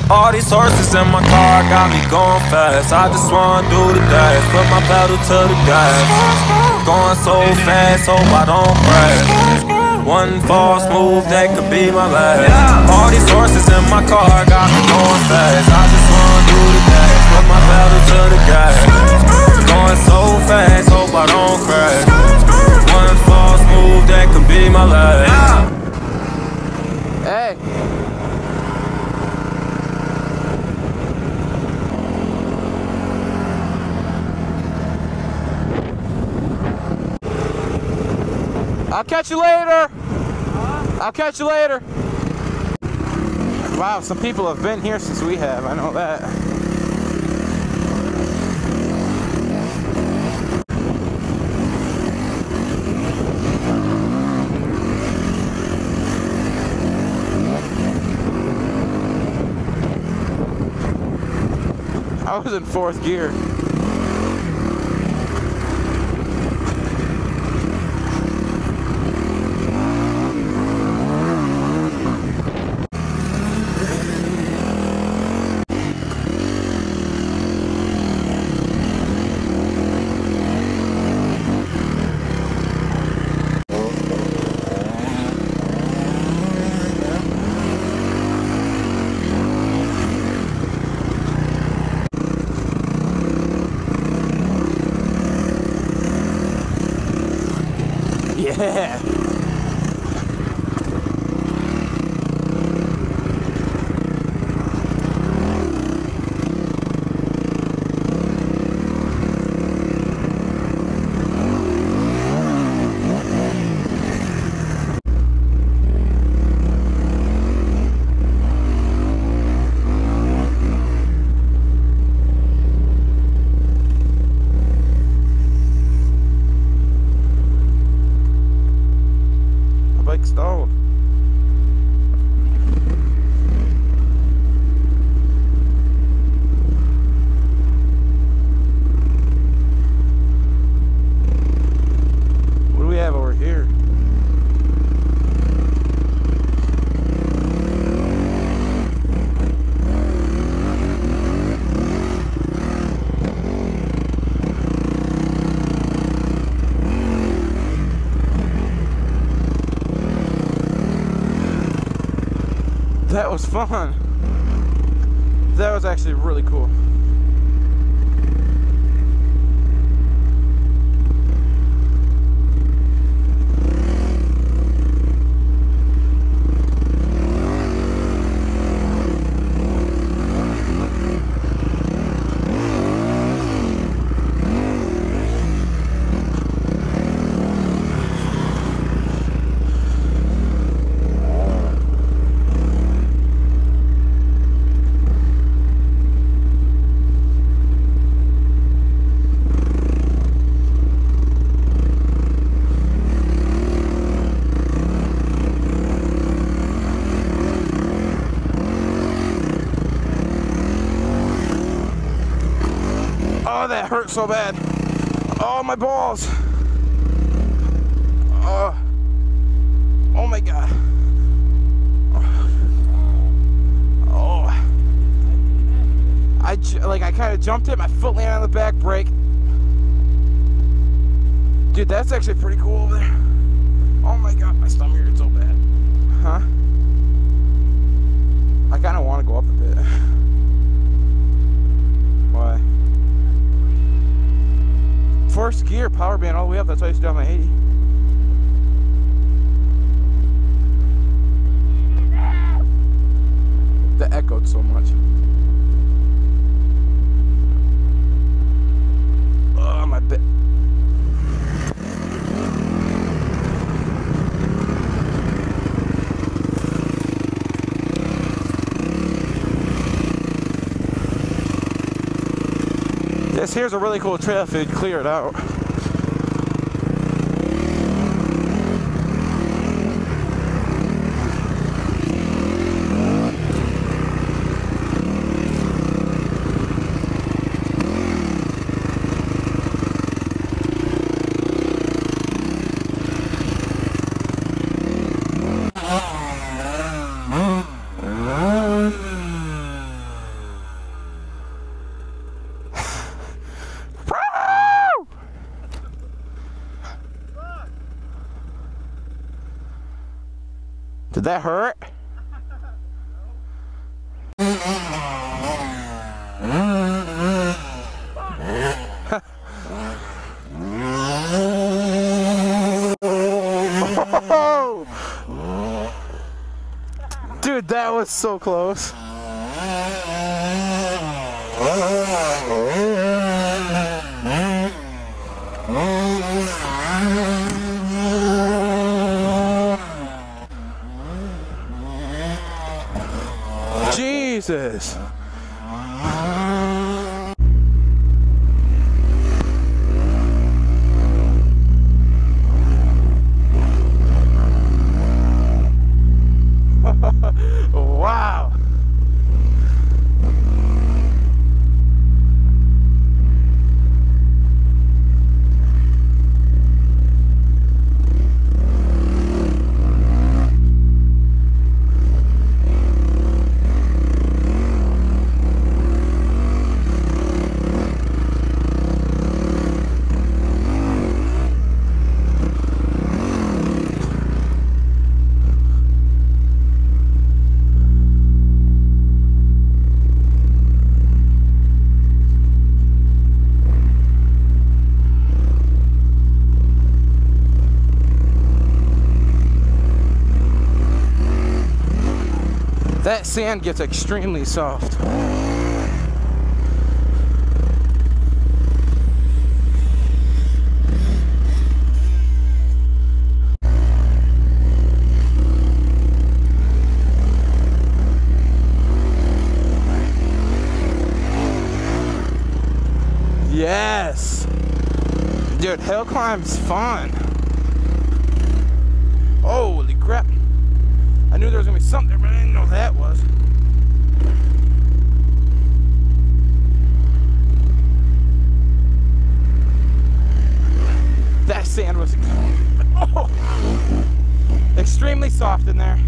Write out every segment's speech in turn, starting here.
All these horses in my car got me going fast. I just wanna do the dash, put my pedal to the gas. Going so fast, hope I don't crash. One false move, that could be my last. All these horses in my car got me going fast. I just wanna do the dash, put my pedal to the gas. Going so fast, hope I don't crash. One false move, that could be my last. Hey. I'll catch you later. I'll catch you later. Wow, some people have been here since we have. I know that. I was in 4th gear. Yeah. Stalled. What do we have over here? That was fun. That was actually really cool. Oh, that hurt so bad. Oh, my balls. Oh my God. Oh. I kind of jumped it. My foot landed on the back brake. Dude, that's actually pretty cool over there. Oh my God, my stomach hurts so bad. Huh? I kind of want to go up a bit. Why? 1st gear, power band all the way up. That's why I used to do on my 80. That echoed so much. Oh, my bit. This here's a really cool trail if you'd clear it out. Did that hurt? Dude, that was so close. Jesus. Wow. That sand gets extremely soft. Yes! Dude, hill climb's fun. Holy crap. I knew there was gonna be something there, but I didn't know what that was. That sand was extremely soft in there.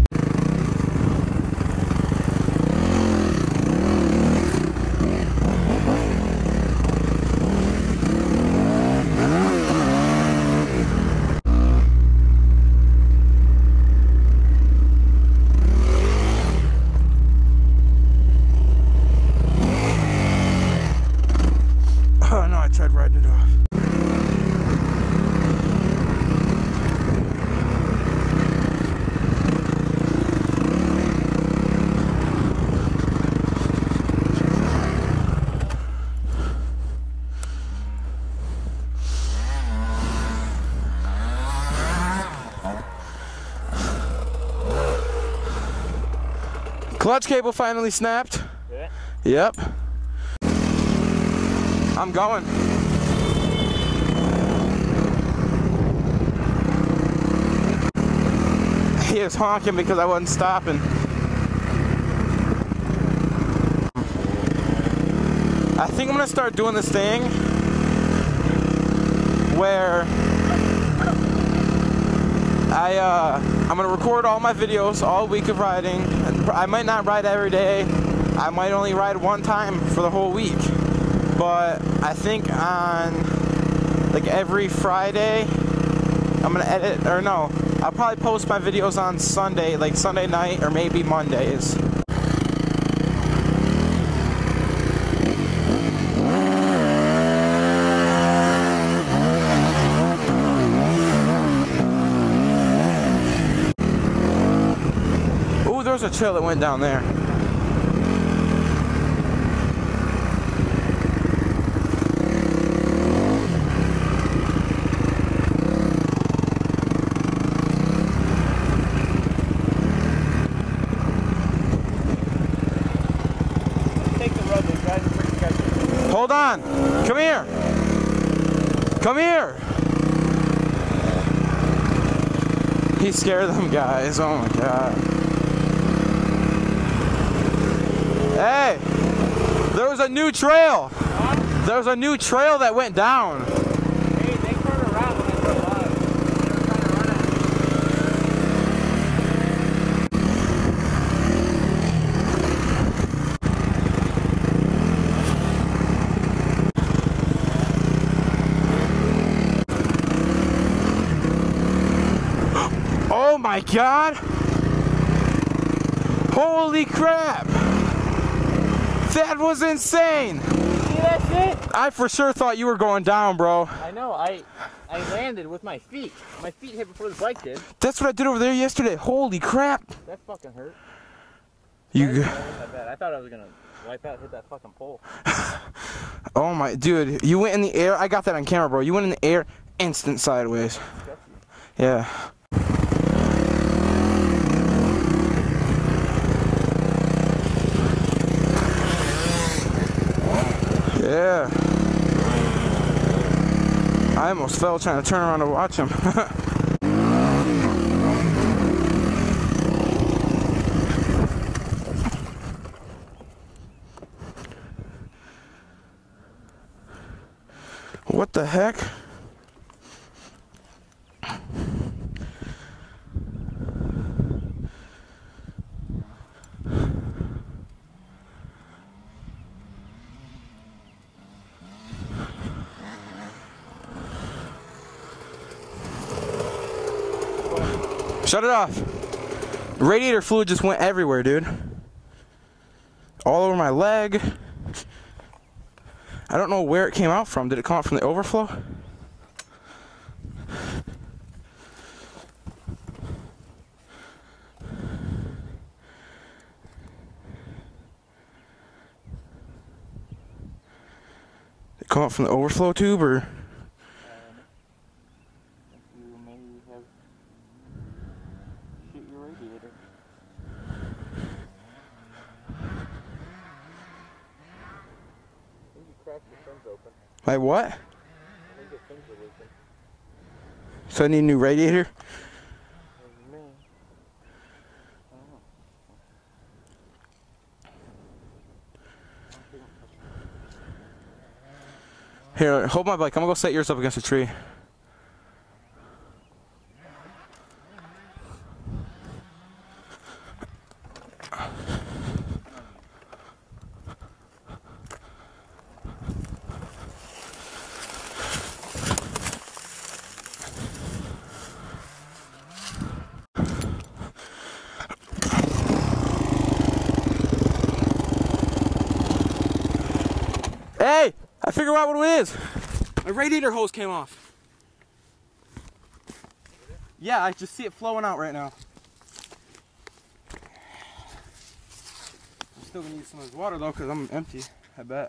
Oh no, I tried riding it off. Clutch cable finally snapped. Yeah. Yep. I'm going. He was honking because I wasn't stopping. I think I'm gonna start doing this thing where I'm gonna record all my videos all week of riding. I might not ride every day. I might only ride one time for the whole week. But I think on like every Friday, I'm gonna edit, or no, I'll probably post my videos on Sunday, like Sunday night or maybe Mondays. Ooh, there's a trail that went down there. Hold on. Come here. Come here. He scared them guys. Oh my god. Hey. There was a new trail. There was a new trail that went down. Hey, they turned around when I drove by. They were trying to run at Oh my god! Holy crap! That was insane! See that shit? I for sure thought you were going down, bro. I know, I landed with my feet. My feet hit before the bike did. That's what I did over there yesterday. Holy crap! That fucking hurt. You. That bad. I thought I was gonna wipe out, hit that fucking pole. Oh my, dude, you went in the air. I got that on camera, bro. You went in the air, instant sideways. Yeah. Yeah. I almost fell trying to turn around to watch him. What the heck? Shut it off. Radiator fluid just went everywhere, dude. All over my leg. I don't know where it came out from. Did it come out from the overflow? Did it come out from the overflow tube or? You may have shoot your radiator. I think you cracked your fins open. My what? I think your fins are leaking. So I need a new radiator? Me. I don't know. Here, hold my bike. I'm gonna go set yours up against a tree. Hey! I figured out what it is. My radiator hose came off. Yeah, I just see it flowing out right now. I'm still gonna need some of this water though, because I'm empty, I bet.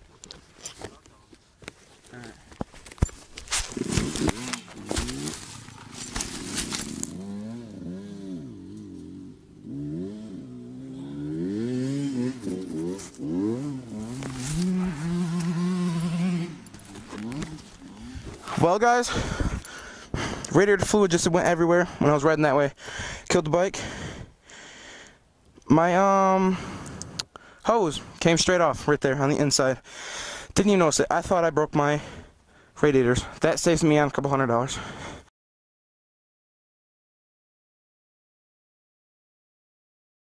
Alright. Well guys, radiator fluid just went everywhere when I was riding that way. Killed the bike. My hose came straight off right there on the inside. Didn't even notice it. I thought I broke my radiators. That saves me on a couple $100.